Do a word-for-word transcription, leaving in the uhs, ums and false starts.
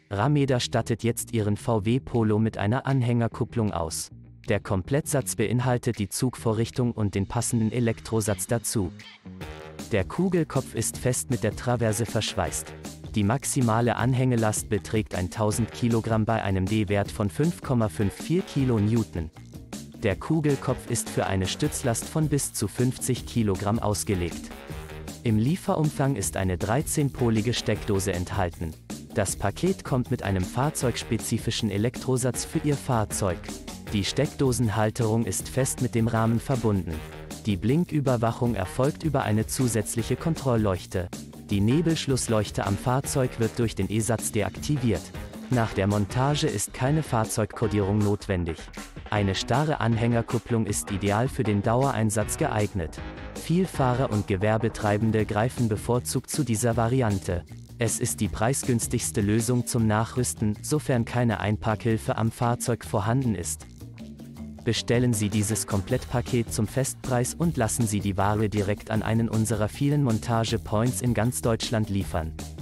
Rameda stattet jetzt ihren V W Polo mit einer Anhängerkupplung aus. Der Komplettsatz beinhaltet die Zugvorrichtung und den passenden Elektrosatz dazu. Der Kugelkopf ist fest mit der Traverse verschweißt. Die maximale Anhängelast beträgt tausend Kilogramm bei einem D-Wert von fünf Komma vierundfünfzig Kilonewton. Der Kugelkopf ist für eine Stützlast von bis zu fünfzig Kilogramm ausgelegt. Im Lieferumfang ist eine dreizehnpolige Steckdose enthalten. Das Paket kommt mit einem fahrzeugspezifischen Elektrosatz für Ihr Fahrzeug. Die Steckdosenhalterung ist fest mit dem Rahmen verbunden. Die Blinküberwachung erfolgt über eine zusätzliche Kontrollleuchte. Die Nebelschlussleuchte am Fahrzeug wird durch den E-Satz deaktiviert. Nach der Montage ist keine Fahrzeugkodierung notwendig. Eine starre Anhängerkupplung ist ideal für den Dauereinsatz geeignet. Vielfahrer und Gewerbetreibende greifen bevorzugt zu dieser Variante. Es ist die preisgünstigste Lösung zum Nachrüsten, sofern keine Einparkhilfe am Fahrzeug vorhanden ist. Bestellen Sie dieses Komplettpaket zum Festpreis und lassen Sie die Ware direkt an einen unserer vielen Montage-Points in ganz Deutschland liefern.